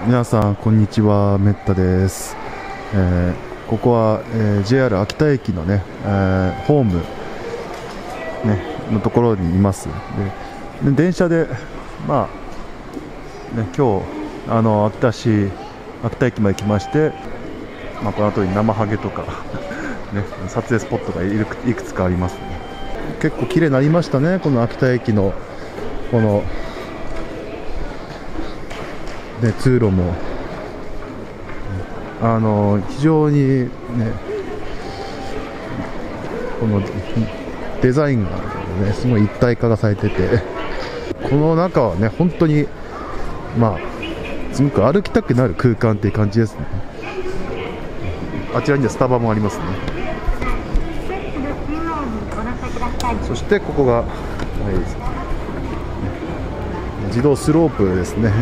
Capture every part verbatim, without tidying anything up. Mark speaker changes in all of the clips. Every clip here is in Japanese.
Speaker 1: 皆さんこんにちは、めったです。えー、ここは、えー、ジェイアール 秋田駅のね、えー、ホーム、ね、のところにいます。でで電車で、まあね、今日あの秋田市秋田駅まで来まして、まあ、この後に生ハゲとか、ね、撮影スポットがいくいくつかありますね。結構綺麗になりましたね、この秋田駅のこのね、通路もあの非常にね、このデザインが、ね、すごい一体化がされてて、この中はね本当にまあすごく歩きたくなる空間っていう感じですね。あちらにはスタバもありますね。そしてここが、はい、自動スロープですね。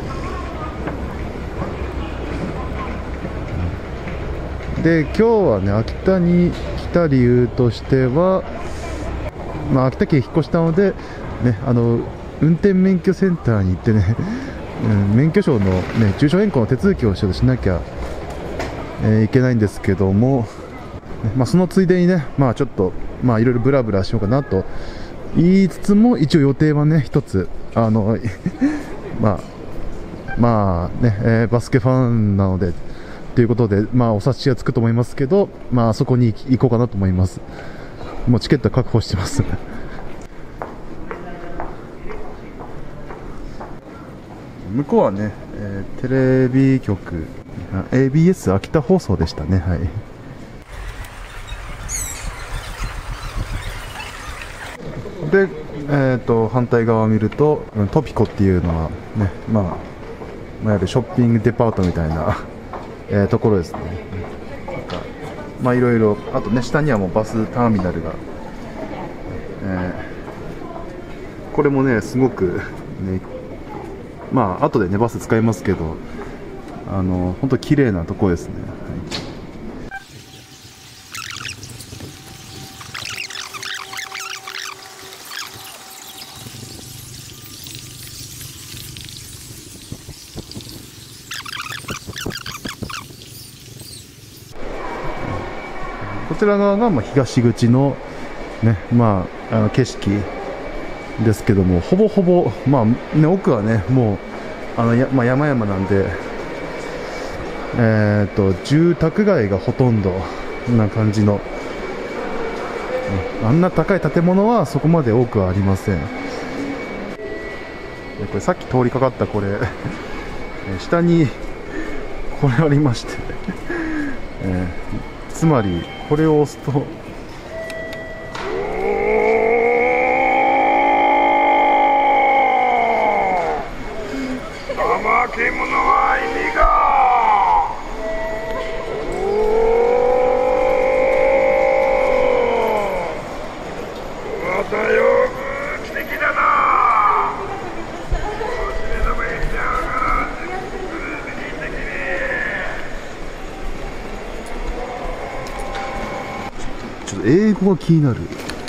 Speaker 1: で今日はね秋田に来た理由としては、まあ、秋田県引っ越したので、ね、あの運転免許センターに行ってね、うん、免許証の、ね、住所変更の手続きをしなきゃ、えー、いけないんですけども、ね、まあ、そのついでにね、まあ、ちょっとまあいろいろブラブラしようかなと言いつつも、一応予定はね一つあのまあまあね、えー、バスケファンなのでということで、まあ、お察しがつくと思いますけど、まあ、そこに行こうかなと思います。もうチケットは確保してます。向こうはね、えー、テレビ局 エービーエス 秋田放送でしたね。はい。で、えー、と反対側を見るとトピコっていうのはね、まあ、いわゆるショッピングデパートみたいなえー、ところですね。なんかまあいろいろ、あとね下にはもうバスターミナルが、えー、これもねすごくね、まあ後でねバス使いますけど、あの本当綺麗なところですね。はい、こちら側がまあ東口の、ね、まあ、あの景色ですけども、ほぼほぼ、まあね、奥はねもうあのや、まあ、山々なんで、えー、と住宅街がほとんどな感じの、あんな高い建物はそこまで多くはありません。これさっき通りかかったこれ下にこれありまして、えー、つまりこれを押すと
Speaker 2: 怠け者は意味がまたよく奇跡だな。
Speaker 1: ちょっと英語が気になる。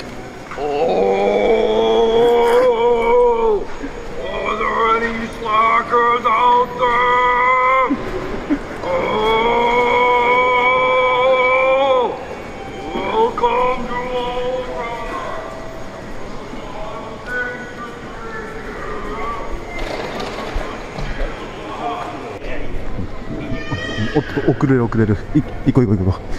Speaker 1: おっと遅れる遅れる、い行こう行こう行こ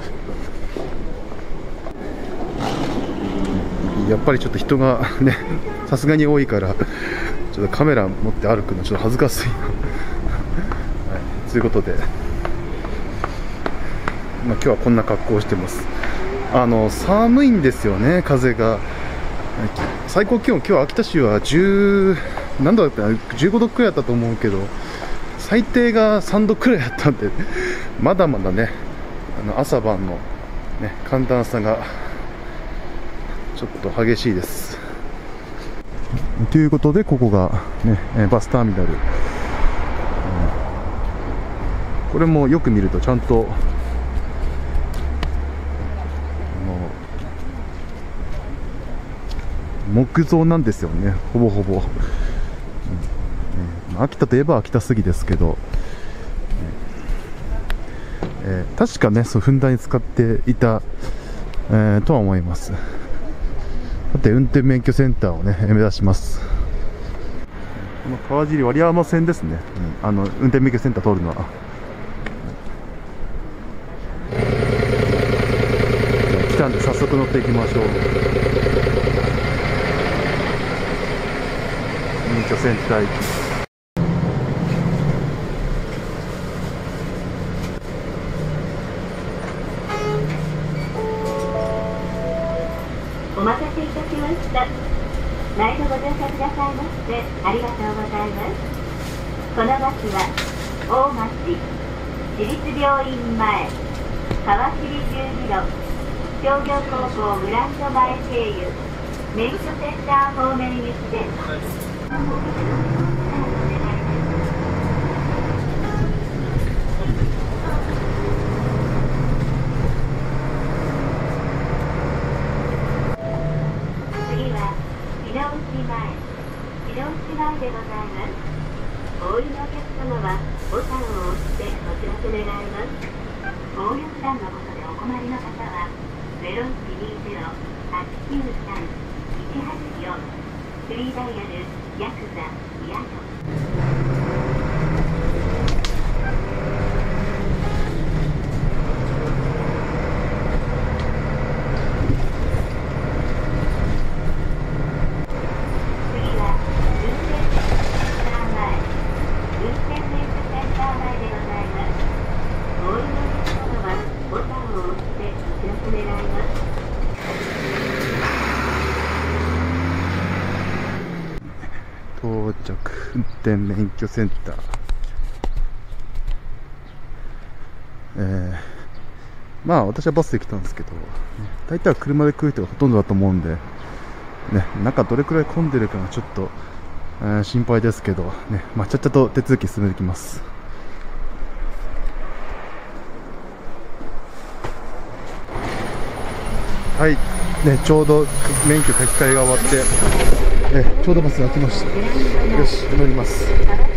Speaker 1: う。やっぱりちょっと人がねさすがに多いから、ちょっとカメラ持って歩くのちょっと恥ずかしいな、はい、ということで、まあ、今日はこんな格好をしてます。あの寒いんですよね、風が。最高気温、今日秋田市はじゅう何度だったかな、じゅうごどくらいだったと思うけど、最低がさんどくらいだったんで、まだまだねあの朝晩の、ね、寒暖差がちょっと激しいです。ということで、ここが、ね、バスターミナル、うん、これもよく見るとちゃんと木造なんですよね、ほぼほぼ。うん、秋田といえば秋田杉ですけど、 えー、確かね、そうふんだんに使っていた、えー、とは思います。さて、運転免許センターをね、目指します。この川尻割山線ですね、うん、あの運転免許センター通るのは。来たんで早速乗っていきましょう。免許センター行き。
Speaker 3: お待たせいたしました。毎度ご乗車くださいましてありがとうございます。このバスは大町市立病院前川尻十字路商業高校グランド前経由免許センター方面行きです。前でございます。お降りのお客様はボタンを押してお知らせ願います。暴力団のことでお困りの方はゼロいちにゼロ はちきゅうさん いちはちよんフリーダイヤルヤクザ宮野。
Speaker 1: 到着、運転免許センター。えー、まあ私はバスで来たんですけど、大体は車で来る人がほとんどだと思うんで、ね、中どれくらい混んでるかがちょっと、えー、心配ですけど、ね、まあちゃっちゃと手続き進めてきます。はい、ね、ちょうど免許書き換えが終わって、えちょうどバスが来ました。よし、乗ります。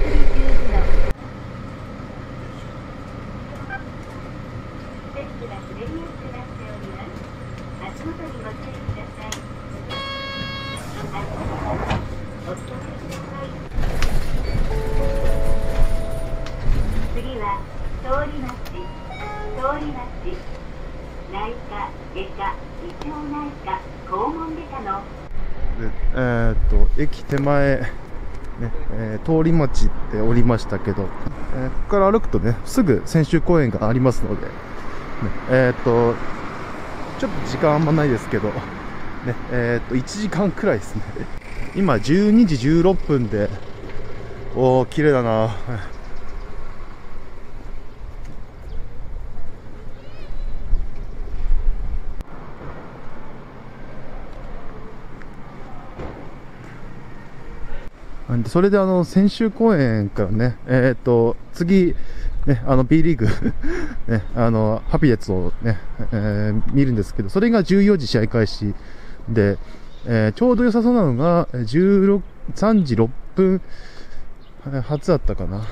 Speaker 3: 次は通り町、通り町、内科、外科、胃腸内科、肛門外科の
Speaker 1: えー、っと駅手前、ねえー、通り町っておりましたけど、えー、ここから歩くとねすぐ千秋公園がありますので、ね、えー、っとちょっと時間あんまないですけど、ねえー、っといちじかんくらいですね。今じゅうにじじゅうろっぷんで、おー綺麗だな。それであの千秋公園からね、えー、っと次、ね、あの B リーグ、ね、あのハピネッツを、ねえー、見るんですけど、それがじゅうよじ試合開始で、えー、ちょうど良さそうなのがじゅうさんじろっぷん発だったかな。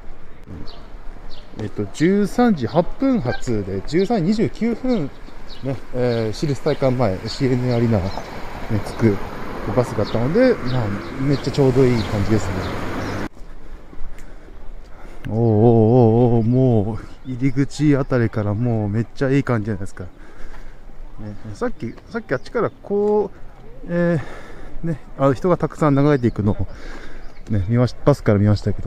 Speaker 1: えっとじゅうさんじはっぷん発でじゅうさんじにじゅうきゅうふん、ねえー、私立体育館前 シーエヌエー アリーナ、ね、着くバスがあったので、まあ、めっちゃちょうどいい感じですね。おーおーおーおー、もう入り口あたりからもうめっちゃいい感じじゃないですか。ね、さっきさっきあっちからこう、えー、ね、あの人がたくさん流れていくのを、ね、見ましバスから見ましたけど、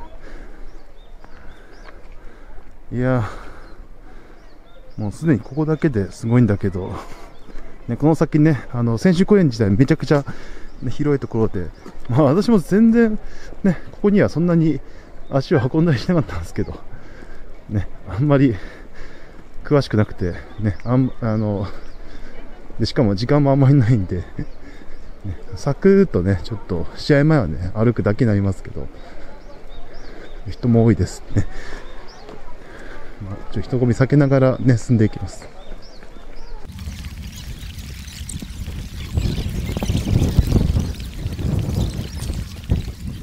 Speaker 1: いやもうすでにここだけですごいんだけど。ね、この先ね、あの千秋公園自体めちゃくちゃ、ね、広いところで、まあ私も全然ね、ここにはそんなに足を運んだりしなかったんですけど、ね、あんまり詳しくなくて、ね、あんあのでしかも時間もあんまりないんで、ね、サクッとね、ちょっと試合前はね、歩くだけになりますけど、人も多いですね。まあ、ちょ人混み避けながらね、進んでいきます。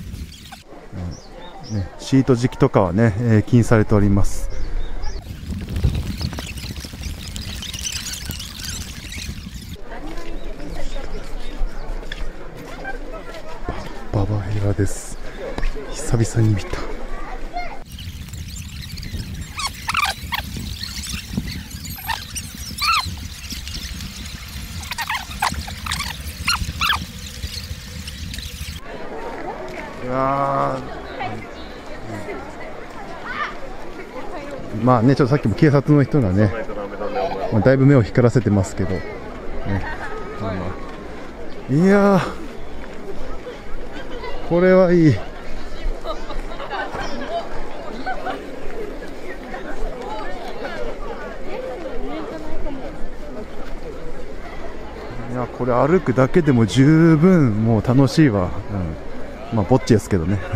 Speaker 1: シート敷きとかはね、えー、禁止されております。 桜です。久々に見た。いやー、まあね、ちょっとさっきも警察の人がね、まあ、だいぶ目を光らせてますけど、ね、まあまあ、いやー、これはいい。いや、これ歩くだけでも十分もう楽しいわ。うん、まあぼっちですけどね。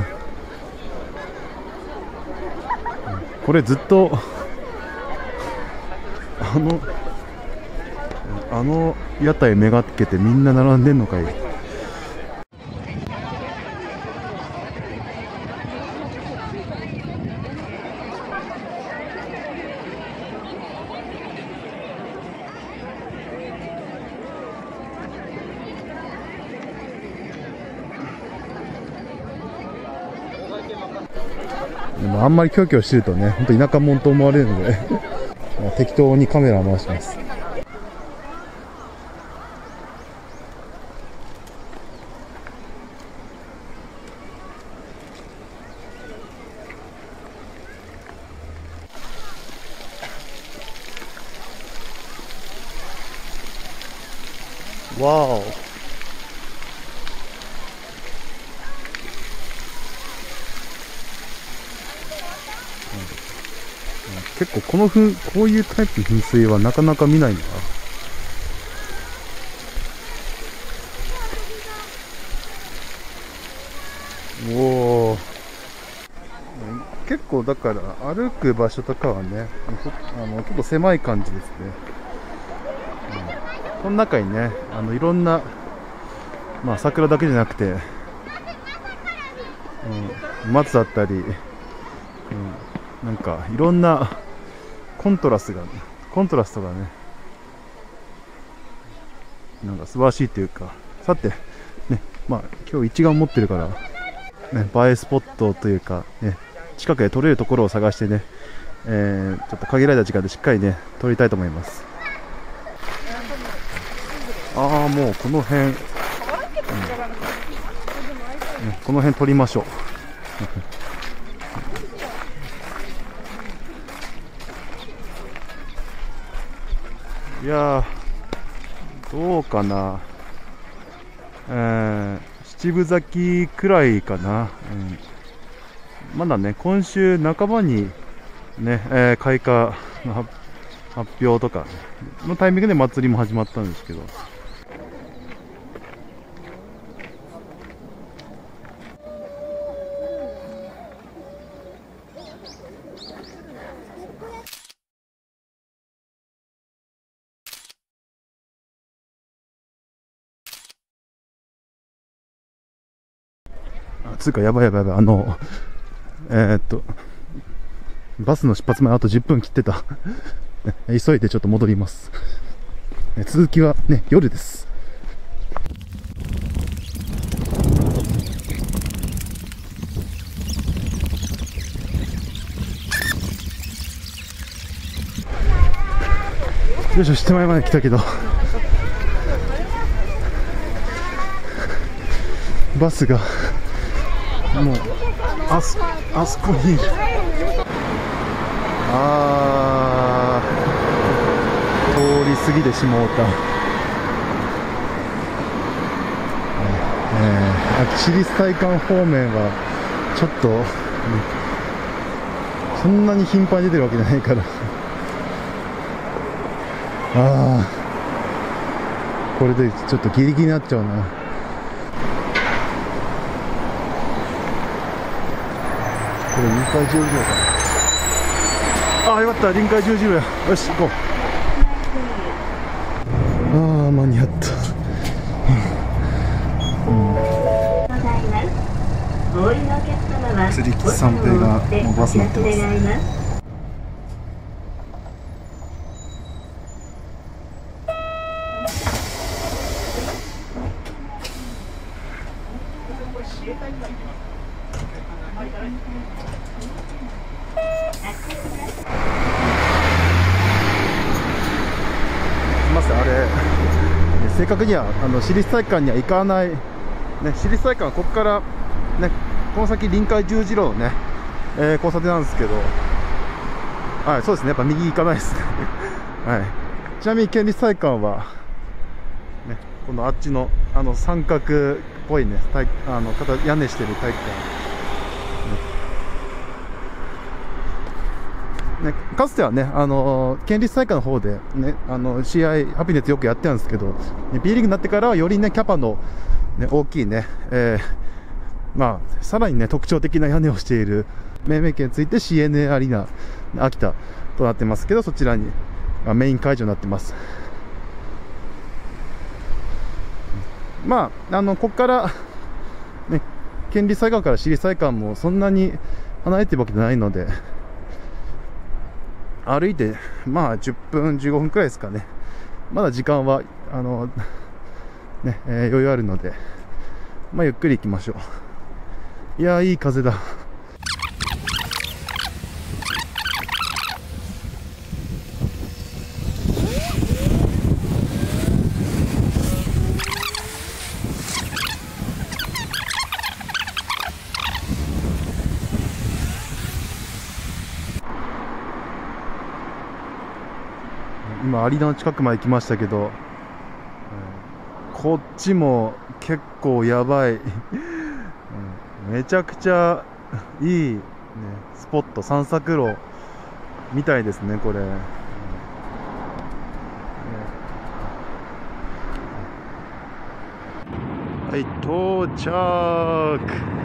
Speaker 1: これずっとあのあの屋台めがけてみんな並んでんのかい。でもあんまりキョキョしてるとね、本当田舎者と思われるので適当にカメラを回します。わお。結構このふこういうタイプの噴水はなかなか見ないな。おお。結構だから歩く場所とかはね、あの結構狭い感じですね。うん、この中にね、あのいろんな、まあ桜だけじゃなくて、うん、松だったり、うん、なんかいろんなコントラストが、コントラストがね、なんか素晴らしいというか、さて、ね、まあ今日一眼持ってるから、ね、映えスポットというか、ね、近くで撮れるところを探してね、えー、ちょっと限られた時間でしっかりね、撮りたいと思います。ああ、もうこの辺、うん、ね、この辺撮りましょう。いやー、どうかな、えー、七分咲きくらいかな、うん、まだね、今週半ばにね、えー、開花の発表とかのタイミングで祭りも始まったんですけど、つうかやばいやばいやばい、あのえー、っとバスの出発前あとじゅっぷん切ってた急いでちょっと戻ります。続きはね、夜です。よいしょ、手前まで来たけどバスがもうあそ、あそこにいる。あー、通り過ぎてしまうた。えー、空き市立体育館方面はちょっと、ね、そんなに頻繁に出てるわけじゃないからあー、これでちょっとギリギリになっちゃうな。これ臨海十字路かな。ああ、よかった、臨海十字路や。よし、行こう。ああ、間に合った。釣り木三平がもうバス乗ってます。 すみません、あれ、正確にはあの私立体育館には行かない、ね、私立体育館はここから、ね、この先臨海十字路のね、えー、交差点なんですけど、はい、そうですね、やっぱ右行かないですね、はい、ちなみに県立体育館は、ね、このあっちのあの三角っぽいね、体あの形屋根してる体育館、ねね、かつてはね、あの県立体育館の方で、ね、あの試合、ハピネッツよくやってたんですけど、ね、B リーグになってからはよりね、キャパの、ね、大きいね、えーまあ、さらにね、特徴的な屋根をしている命名権について シーエヌエー アリーナ秋田となってますけど、そちらにメイン会場になってます。まあ、あのここから、ね、県立体育館から私立体育館もそんなに離れてるわけじゃないので、歩いてまあじゅっぷんじゅうごふんくらいですかね。まだ時間はあの、ねえー、余裕あるので、まあ、ゆっくり行きましょう。いやー、いい風だ。今アリーナの近くまで来ましたけど、こっちも結構やばいめちゃくちゃいい、ね、スポット、散策路みたいですね、これ。はい、到着。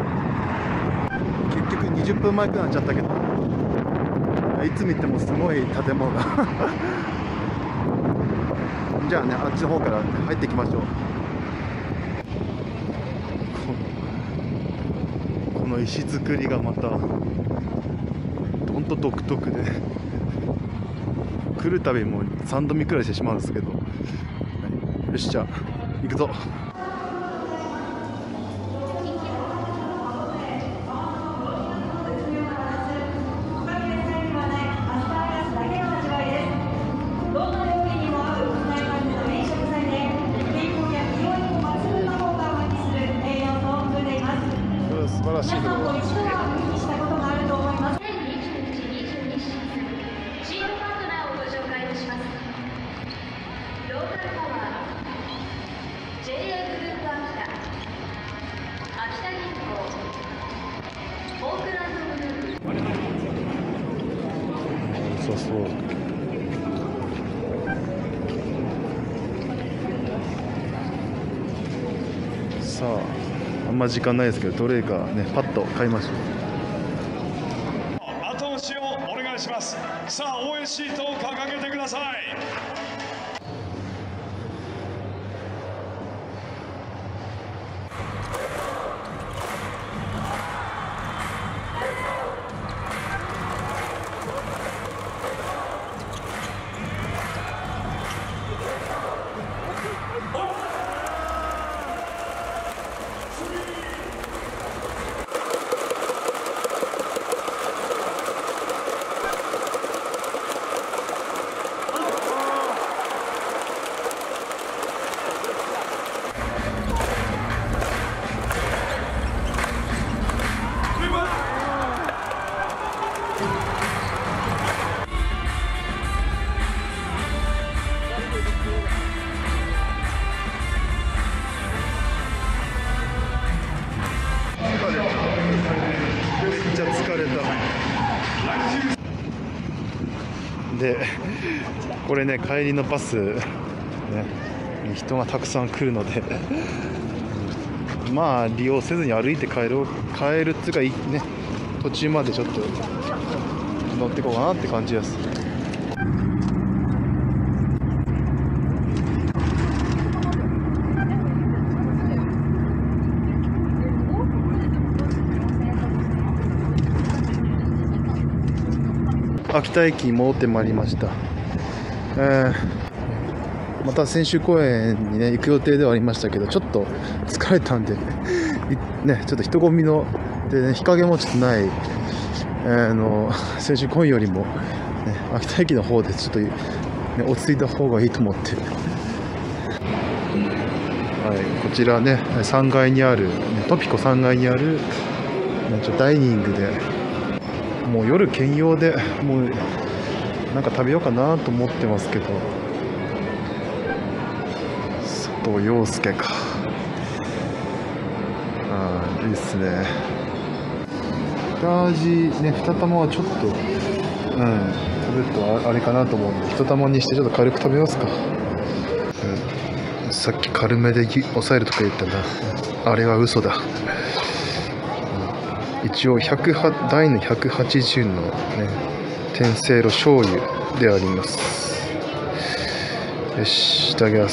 Speaker 1: 結局にじゅっぷんまえくなっちゃったけど、いつ見てもすごい建物だじゃあね、あっちの方から入っていきましょう。この石造りがまたどんと独特で、来るたびもさんど見くらいしてしまうんですけど、はい、よし、じゃあ行くぞ。素晴らしいフロア。そうそう。さあ、あんま時間ないですけど、どれかね、パッと買いましょう。
Speaker 2: 後押しをお願いします。さあ、応援シートを掲げてください。めっちゃ疲れた。で、これね、帰りのバス、ね、人がたくさん来るのでまあ利用せずに歩いて帰ろう帰るっていうか、ね、途中までちょっと乗っていこうかなって感じです。秋田駅に戻ってまいりました。えー、また千秋公園にね行く予定ではありましたけど、ちょっと疲れたんでね、ちょっと人混みので、ね、日陰もちょっとない、えー、あの先週今よりも、ね、秋田駅の方でちょっと、ね、落ち着いた方がいいと思って、はい、こちらねさんがいにある、ね、トピコさんがいにある、ね、ちょダイニングで、もう夜兼用でもうなんか食べようかなと思ってますけど、佐藤陽介か、ああいいっすね。下味ねに玉はちょっと、うん、食べるとあれかなと思うんで、いち玉にしてちょっと軽く食べますか。うん、さっき軽めで抑えるとか言ったな、あれは嘘だ。うん、一応ひゃくはち大のひゃくはちじゅうのね天せいろ醤油であります。よし、いただきます。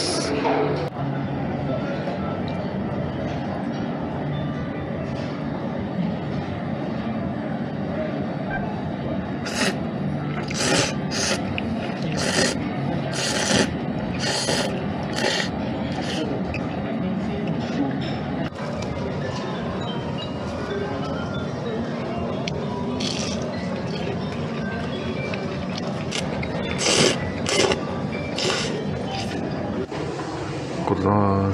Speaker 2: ございます。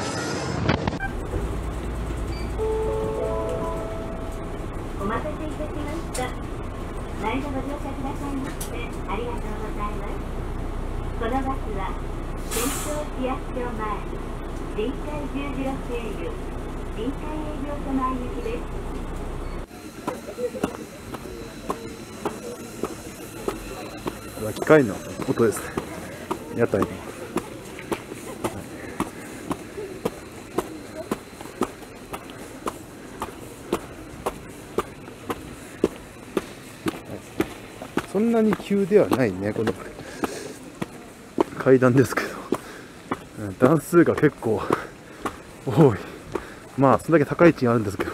Speaker 3: お待たせいたしました。何度ご乗車くださいましてありがとうございます。このバスは仙洞市役所前臨海十字路経由臨海営業所前行きです。
Speaker 2: これは機械の音ですね。屋台の。そんなに急ではないね、この階段ですけど、段数が結構多い。まあそんだけ高い位置にあるんですけど、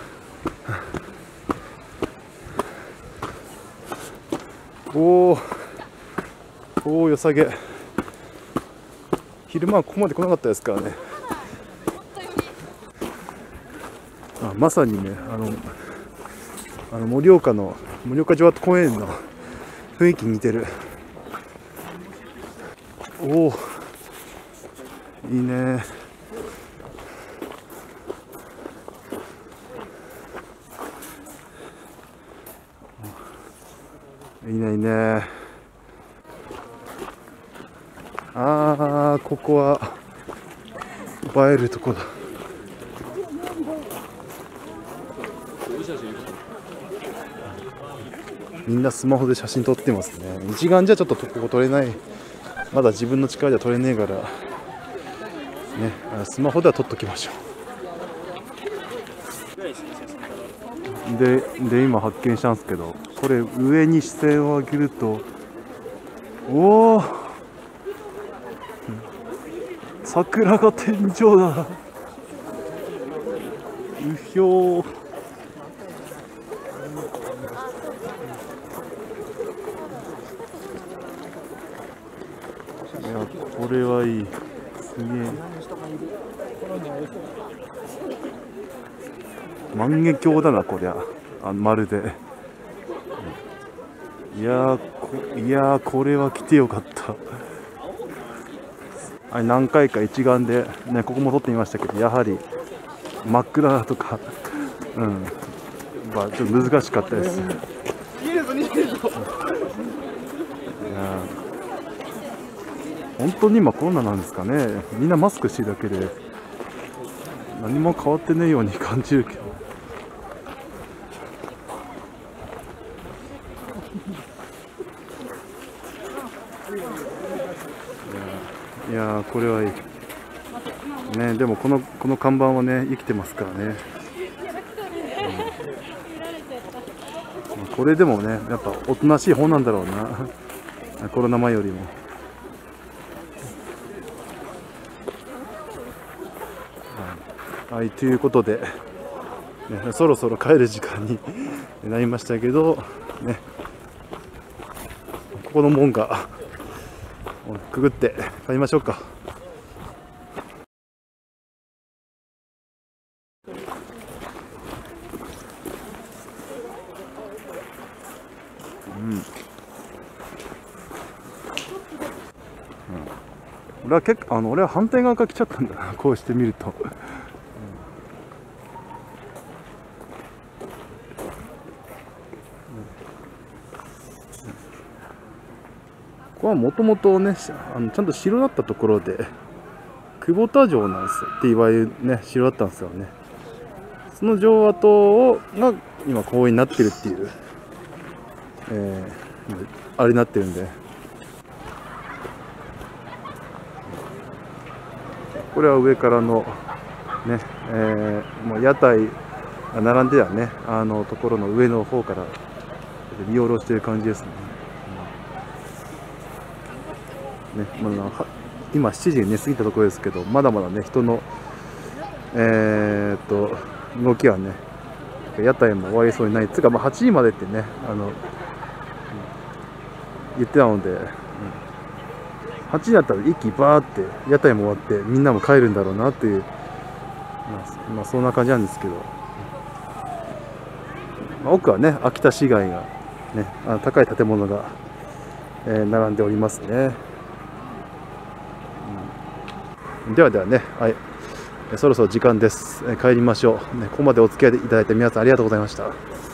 Speaker 2: おーおー、良さげ。昼間はここまで来なかったですからね。あ、まさにね、あのあの盛岡の盛岡城跡公園の雰囲気に似てる。おお、いいね。いいねいいね。ああ、ここは映えるとこだ。みんなスマホで写真撮ってますね。一眼じゃちょっとここ撮れない。まだ自分の力じゃ撮れねえからね、スマホでは撮っときましょう。で、で今発見したんですけど、これ上に視線を上げると、おお、桜が天井だ。うひょー。いや、これはいい。すげえ。万華鏡だな、こりゃ。あ、まるで。いやー、こ、いやー、これは来てよかった。あれ何回か一眼で、ね、ここも撮ってみましたけど、やはり真っ暗だとか、うん、まあ、ちょっと難しかったです。いや本当に今コロナなんですかね。みんなマスクしてるだけで何も変わってねえように感じるけど、いやー、これはいいね。でもこのこの看板はね生きてますからね、うん、これでもねやっぱおとなしい方なんだろうなコロナ前よりも。はい、ということで、ね、そろそろ帰る時間になりましたけど、ね、ここの門がくぐって帰りましょうか。
Speaker 1: うん、俺は結構あの俺は反対側から来ちゃったんだな、こうして見ると。ここはもともとね、あのちゃんと城だったところで、久保田城なんですって言われるね、城だったんですよね。その城跡をが今公園になってるっていう、えー、あれになってるんで、これは上からのね、えー、もう屋台が並んではね、あのところの上の方から見下ろしてる感じですね。ね、まあ、今しちじに、ね、過ぎたところですけど、まだまだね、人の、えー、っと動きはね、屋台も終わりそうにない、つうか、まあ、はちじまでってね、あの言ってたので、うん、はちじだったら一気にバーって屋台も終わって、みんなも帰るんだろうなっていう、まあ、まあ、そんな感じなんですけど、まあ、奥はね、秋田市街が、ね、あの高い建物が、えー、並んでおりますね。ではではね、はい、そろそろ時間です。帰りましょう。ね、ここまでお付き合いいただいて皆さんありがとうございました。